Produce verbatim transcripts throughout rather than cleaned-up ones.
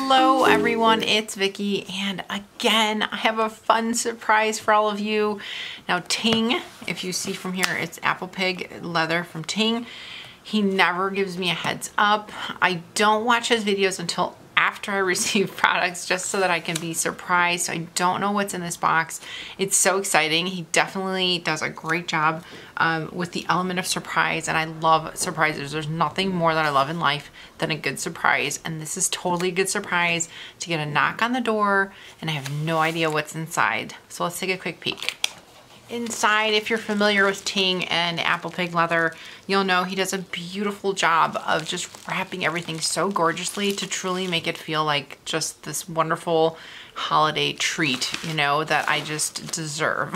Hello everyone, it's Vicky, and again I have a fun surprise for all of you. Now Ting, if you see from here, it's ApplePig leather from Ting. He never gives me a heads up. I don't watch his videos until after I receive products, just so that I can be surprised. I don't know what's in this box. It's so exciting. He definitely does a great job um, with the element of surprise, and I love surprises. There's nothing more that I love in life than a good surprise, and this is totally a good surprise to get a knock on the door and I have no idea what's inside. So let's take a quick peek. Inside, if you're familiar with Ting and ApplePig leather, you'll know he does a beautiful job of just wrapping everything so gorgeously to truly make it feel like just this wonderful holiday treat, you know, that I just deserve.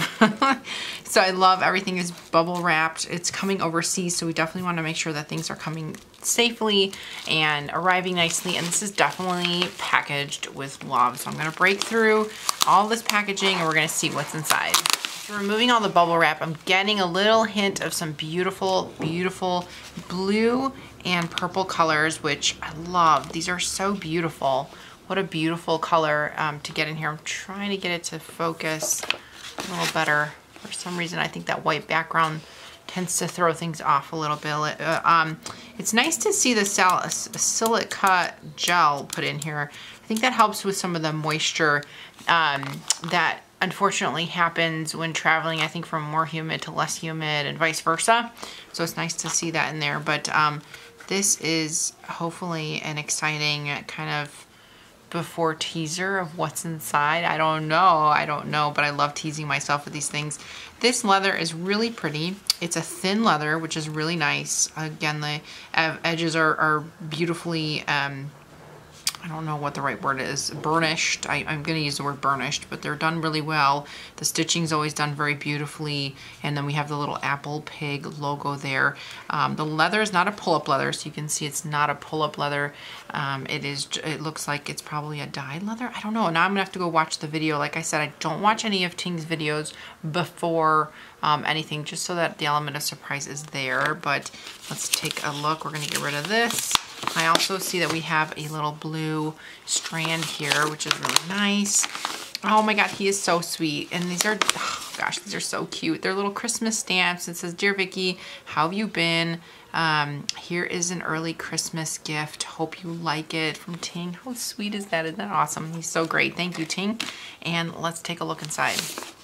So I love everything is bubble wrapped. It's coming overseas, so we definitely want to make sure that things are coming safely and arriving nicely, and this is definitely packaged with love. So I'm going to break through all this packaging and we're going to see what's inside. So removing all the bubble wrap, I'm getting a little hint of some beautiful, beautiful blue and purple colors, which I love. These are so beautiful. What a beautiful color um, to get in here. I'm trying to get it to focus a little better. For some reason, I think that white background tends to throw things off a little bit. Uh, um, it's nice to see the sal silica gel put in here. I think that helps with some of the moisture um, that unfortunately happens when traveling, I think, from more humid to less humid and vice versa. So it's nice to see that in there. But um, this is hopefully an exciting kind of before teaser of what's inside. I don't know. I don't know, but I love teasing myself with these things. This leather is really pretty. It's a thin leather, which is really nice. Again, the edges are, are beautifully um, I don't know what the right word is, burnished. I, I'm going to use the word burnished, but they're done really well. The stitching's always done very beautifully, and then we have the little ApplePig logo there. Um, the leather is not a pull-up leather, so you can see it's not a pull-up leather. Um, it is. It looks like it's probably a dyed leather. I don't know. Now I'm going to have to go watch the video. Like I said, I don't watch any of Ting's videos before um, anything, just so that the element of surprise is there. But let's take a look. We're going to get rid of this. I also see that we have a little blue strand here, which is really nice. Oh my God, he is so sweet. And these are, oh gosh, these are so cute. They're little Christmas stamps. It says, "Dear Vicky, how have you been? Um, here is an early Christmas gift. Hope you like it," from Ting. How sweet is that? Isn't that awesome? He's so great. Thank you, Ting. And let's take a look inside.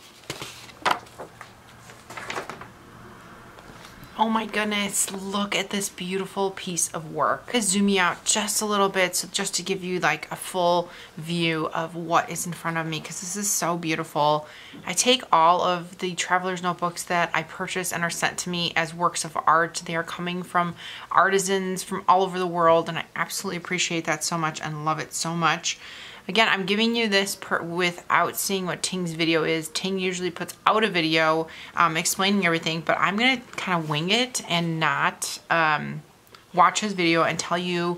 Oh my goodness, look at this beautiful piece of work. I'll zoom you out just a little bit, so just to give you like a full view of what is in front of me, because this is so beautiful. I take all of the traveler's notebooks that I purchase and are sent to me as works of art. They are coming from artisans from all over the world, and I absolutely appreciate that so much and love it so much. Again, I'm giving you this per without seeing what Ting's video is. Ting usually puts out a video um, explaining everything, but I'm going to kind of wing it and not um, watch his video and tell you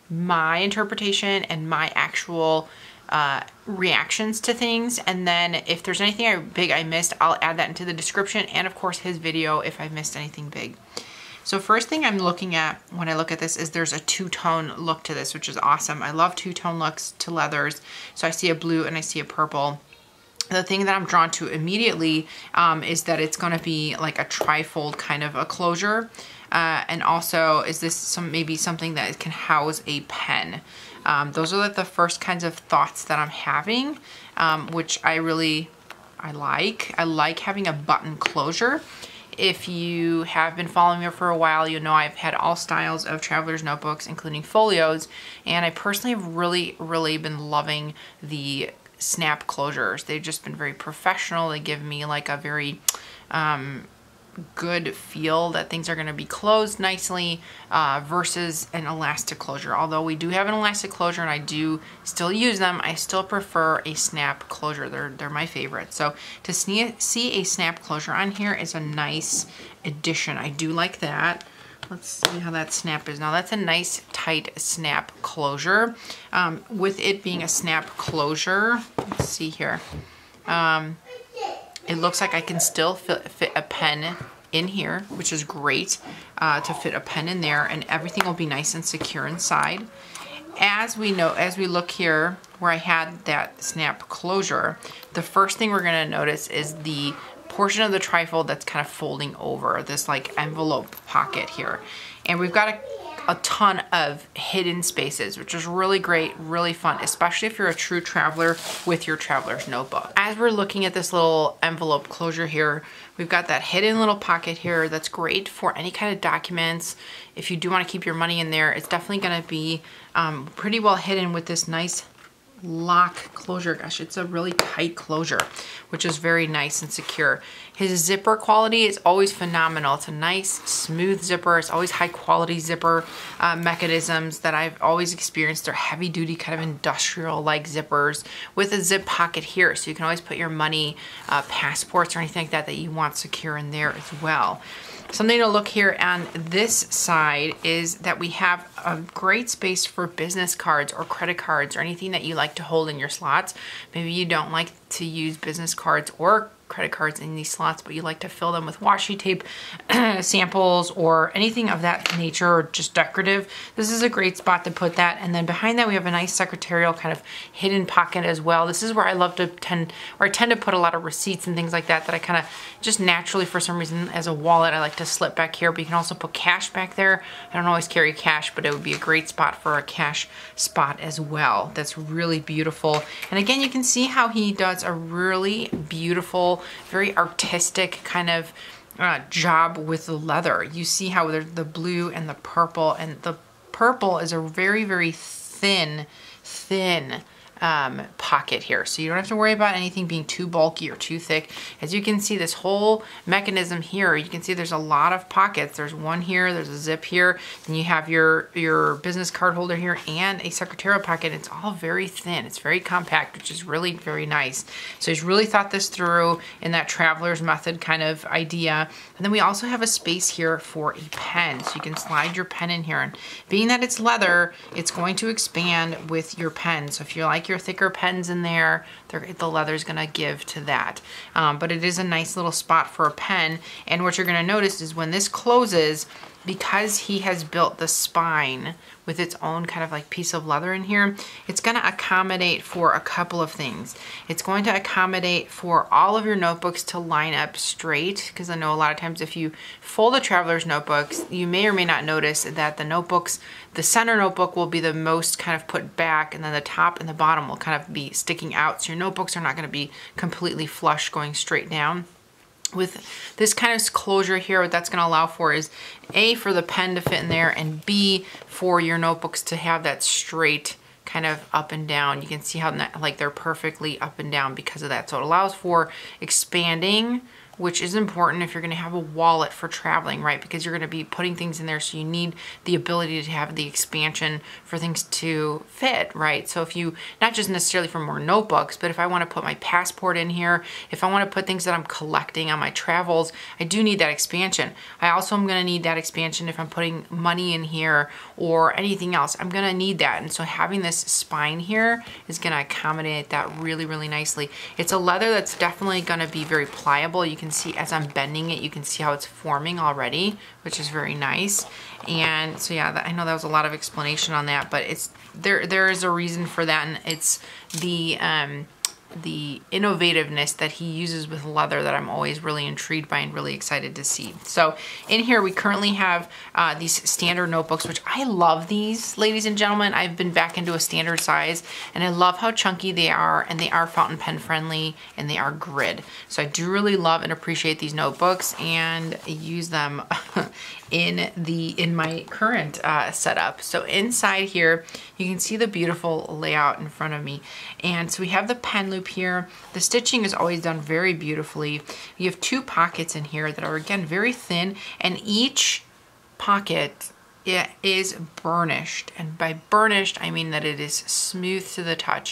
my interpretation and my actual uh, reactions to things. And then if there's anything I, big I missed, I'll add that into the description, and of course his video if I missed anything big. So first thing I'm looking at when I look at this is there's a two-tone look to this, which is awesome. I love two-tone looks to leathers. So I see a blue and I see a purple. The thing that I'm drawn to immediately um, is that it's going to be like a trifold kind of a closure. Uh, and also, is this some maybe something that can house a pen? Um, those are like the first kinds of thoughts that I'm having, um, which I really, I like. I like having a button closure. If you have been following me for a while, you know I've had all styles of traveler's notebooks, including folios, and I personally have really, really been loving the snap closures. They've just been very professional. They give me like a very um, good feel that things are going to be closed nicely uh, versus an elastic closure. Although we do have an elastic closure and I do still use them, I still prefer a snap closure. They're, they're my favorite. So to see, see a snap closure on here is a nice addition. I do like that. Let's see how that snap is. Now that's a nice tight snap closure. Um, with it being a snap closure, let's see here. Um, It looks like I can still fit, fit a pen in here, which is great uh, to fit a pen in there, and everything will be nice and secure inside. as we know, as we look here where I had that snap closure, the first thing we're gonna notice is the portion of the trifold that's kind of folding over, this like envelope pocket here. And we've got a, a ton of hidden spaces, which is really great, really fun, especially if you're a true traveler with your traveler's notebook. As we're looking at this little envelope closure here, we've got that hidden little pocket here that's great for any kind of documents. If you do want to keep your money in there, it's definitely going to be um, pretty well hidden with this nice lock closure. Gosh, it's a really tight closure, which is very nice and secure. His zipper quality is always phenomenal. It's a nice, smooth zipper. It's always high quality zipper uh, mechanisms that I've always experienced. They're heavy duty, kind of industrial like zippers with a zip pocket here. So you can always put your money, uh, passports or anything like that that you want secure in there as well. Something to look here on this side is that we have a great space for business cards or credit cards or anything that you like to hold in your slots. Maybe you don't like to use business cards or credit cards in these slots, but you like to fill them with washi tape samples or anything of that nature, or just decorative. This is a great spot to put that. And then behind that, we have a nice secretarial kind of hidden pocket as well. This is where I love to tend, or I tend to put a lot of receipts and things like that, that I kind of just naturally, for some reason, as a wallet, I like to slip back here, but you can also put cash back there. I don't always carry cash, but it would be a great spot for a cash spot as well. That's really beautiful. And again, you can see how he does a really beautiful, very artistic kind of uh, job with the leather. You see how there's the blue and the purple, and the purple is a very, very thin, thin um, pocket here. So you don't have to worry about anything being too bulky or too thick. As you can see, this whole mechanism here, you can see there's a lot of pockets. There's one here, there's a zip here, and you have your, your business card holder here and a secretarial pocket. It's all very thin. It's very compact, which is really very nice. So he's really thought this through in that traveler's method kind of idea. And then we also have a space here for a pen. So you can slide your pen in here. And being that it's leather, it's going to expand with your pen. So if you like your thicker pens in there, the leather's gonna give to that. Um, but it is a nice little spot for a pen. And what you're gonna notice is when this closes, because he has built the spine with its own kind of like piece of leather in here, it's gonna accommodate for a couple of things. It's going to accommodate for all of your notebooks to line up straight, because I know a lot of times if you fold a traveler's notebooks, you may or may not notice that the notebooks, the center notebook will be the most kind of put back, and then the top and the bottom will kind of be sticking out. So your notebooks are not gonna be completely flush going straight down. With this kind of closure here, what that's gonna allow for is A, for the pen to fit in there, and B, for your notebooks to have that straight kind of up and down. You can see how like they're perfectly up and down because of that. So it allows for expanding, which is important if you're gonna have a wallet for traveling, right? Because you're gonna be putting things in there, so you need the ability to have the expansion for things to fit, right? So if you, not just necessarily for more notebooks, but if I wanna put my passport in here, if I wanna put things that I'm collecting on my travels, I do need that expansion. I also am gonna need that expansion if I'm putting money in here or anything else. I'm gonna need that. And so having this spine here is gonna accommodate that really, really nicely. It's a leather that's definitely gonna be very pliable. You can see as I'm bending it, you can see how it's forming already, which is very nice. And so yeah, that, I know that was a lot of explanation on that, but it's there. There is a reason for that, and it's the um, the innovativeness that he uses with leather that I'm always really intrigued by and really excited to see. So in here we currently have uh, these standard notebooks, which I love these, ladies and gentlemen. I've been back into a standard size, and I love how chunky they are, and they are fountain pen friendly, and they are grid. So I do really love and appreciate these notebooks and use them in the in my current uh, setup. So inside here, you can see the beautiful layout in front of me. And so we have the pen loop here. The stitching is always done very beautifully. You have two pockets in here that are, again, very thin, and each pocket it is burnished. And by burnished, I mean that it is smooth to the touch.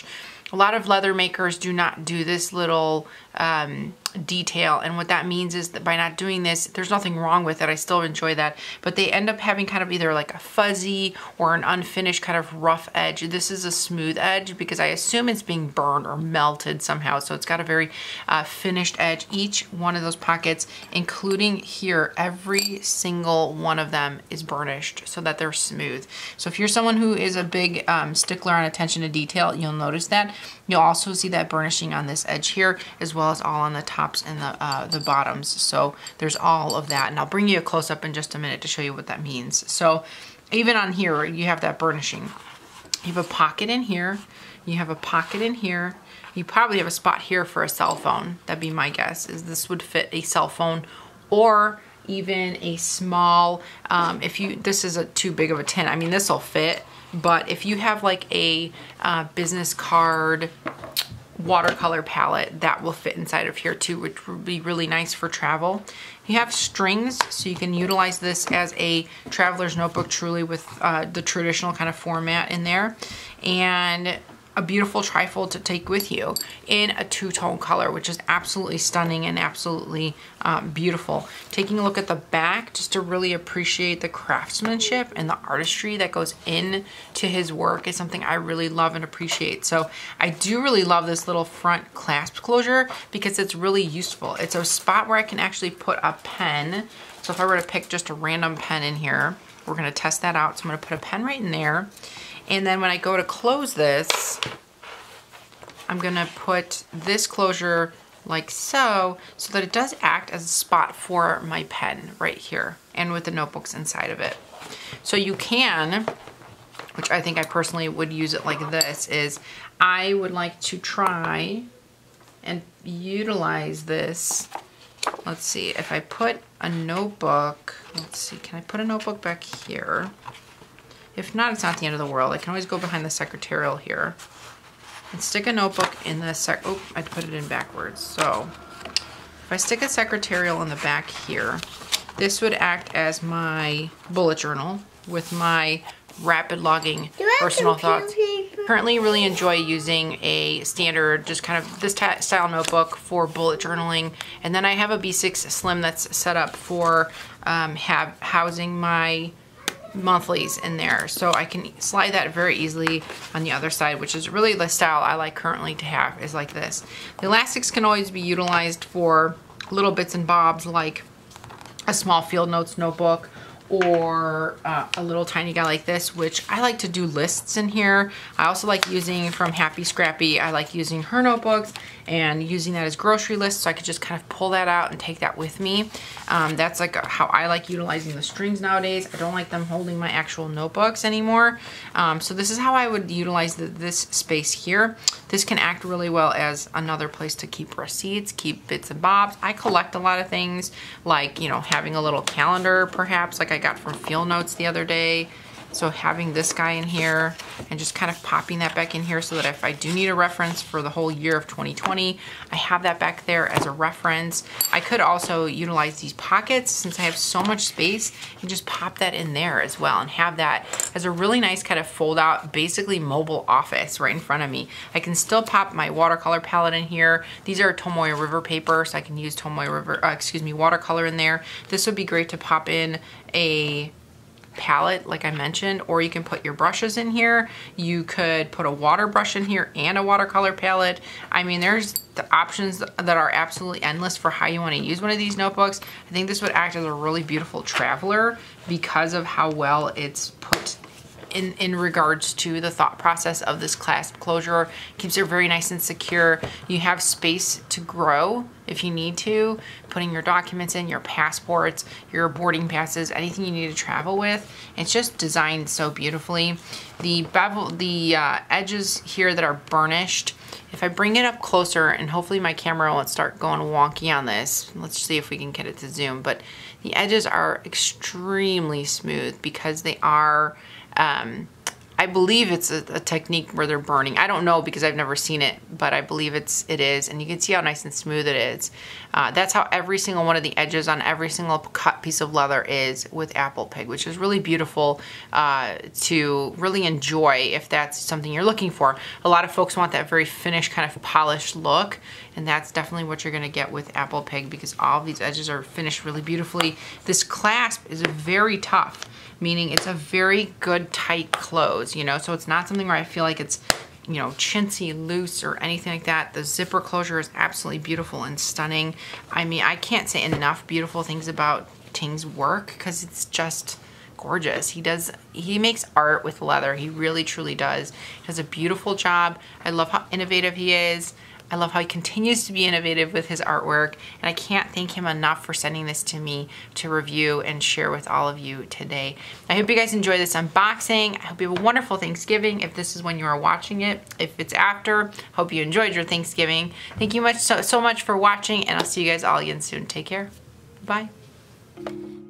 A lot of leather makers do not do this little um, detail, and what that means is that by not doing this, there's nothing wrong with it. I still enjoy that, but they end up having kind of either like a fuzzy or an unfinished kind of rough edge. This is a smooth edge because I assume it's being burned or melted somehow, so it's got a very uh, finished edge. Each one of those pockets, including here, every single one of them is burnished so that they're smooth. So if you're someone who is a big um, stickler on attention to detail, you'll notice that. You'll also see that burnishing on this edge here, as well as all on the tops and the, uh, the bottoms. So there's all of that. And I'll bring you a close-up in just a minute to show you what that means. So even on here, you have that burnishing. You have a pocket in here. You have a pocket in here. You probably have a spot here for a cell phone. That'd be my guess, is this would fit a cell phone or even a small, um, if you, this is a too big of a tin. I mean, this will fit. But if you have like a uh, business card watercolor palette, that will fit inside of here too, which would be really nice for travel. You have strings, so you can utilize this as a traveler's notebook truly with uh, the traditional kind of format in there. And a beautiful trifold to take with you in a two-tone color, which is absolutely stunning and absolutely um, beautiful. Taking a look at the back, just to really appreciate the craftsmanship and the artistry that goes into his work is something I really love and appreciate. So I do really love this little front clasp closure because it's really useful. It's a spot where I can actually put a pen. So if I were to pick just a random pen in here, we're gonna test that out. So I'm gonna put a pen right in there. And then when I go to close this, I'm gonna put this closure like so, so that it does act as a spot for my pen right here and with the notebooks inside of it. So you can, which I think I personally would use it like this, is I would like to try and utilize this. Let's see, if I put a notebook, let's see, can I put a notebook back here? If not, it's not the end of the world. I can always go behind the secretarial here and stick a notebook in the sec, oh, I put it in backwards. So if I stick a secretarial in the back here, this would act as my bullet journal with my rapid logging personal thoughts. Currently really enjoy using a standard, just kind of this style notebook for bullet journaling. And then I have a B six Slim that's set up for um, have housing my monthlies in there, so I can slide that very easily on the other side, which is really the style I like currently to have, is like this. The elastics can always be utilized for little bits and bobs, like a small field notes notebook or uh, a little tiny guy like this, which I like to do lists in here. I also like using from Happy Scrappy, I like using her notebooks and using that as grocery lists, so I could just kind of pull that out and take that with me. Um, that's like how I like utilizing the strings nowadays. I don't like them holding my actual notebooks anymore. Um, so this is how I would utilize the, this space here. This can act really well as another place to keep receipts, keep bits and bobs. I collect a lot of things, like, you know, having a little calendar perhaps, like I got from Field Notes the other day. So having this guy in here and just kind of popping that back in here so that if I do need a reference for the whole year of twenty twenty, I have that back there as a reference. I could also utilize these pockets since I have so much space and just pop that in there as well and have that as a really nice kind of fold out, basically mobile office right in front of me. I can still pop my watercolor palette in here. These are Tomoe River paper, so I can use Tomoe River, uh, excuse me, watercolor in there. This would be great to pop in a palette like I mentioned, or you can put your brushes in here. You could put a water brush in here and a watercolor palette. I mean, there's the options that are absolutely endless for how you want to use one of these notebooks. I think this would act as a really beautiful traveler because of how well it's put in in regards to the thought process of this clasp closure. Keeps it very nice and secure. You have space to grow if you need to, putting your documents in, your passports, your boarding passes, anything you need to travel with. It's just designed so beautifully. The bevel, the uh, edges here that are burnished, if I bring it up closer, and hopefully my camera won't start going wonky on this, let's see if we can get it to zoom, but the edges are extremely smooth because they are Um, I believe it's a, a technique where they're burning. I don't know because I've never seen it, but I believe it's it is, and you can see how nice and smooth it is. Uh, that's how every single one of the edges on every single cut piece of leather is with ApplePig, which is really beautiful uh, to really enjoy if that's something you're looking for. A lot of folks want that very finished kind of polished look, and that's definitely what you're gonna get with ApplePig because all of these edges are finished really beautifully. This clasp is very tough, meaning it's a very good tight close, you know, so it's not something where I feel like it's, you know, chintzy, loose, or anything like that. The zipper closure is absolutely beautiful and stunning. I mean, I can't say enough beautiful things about Ting's work because it's just gorgeous. He does, he makes art with leather. He really, truly does. He does a beautiful job. I love how innovative he is. I love how he continues to be innovative with his artwork, and I can't thank him enough for sending this to me to review and share with all of you today. I hope you guys enjoy this unboxing. I hope you have a wonderful Thanksgiving if this is when you are watching it. If it's after, hope you enjoyed your Thanksgiving. Thank you much so, so much for watching, and I'll see you guys all again soon. Take care. Bye.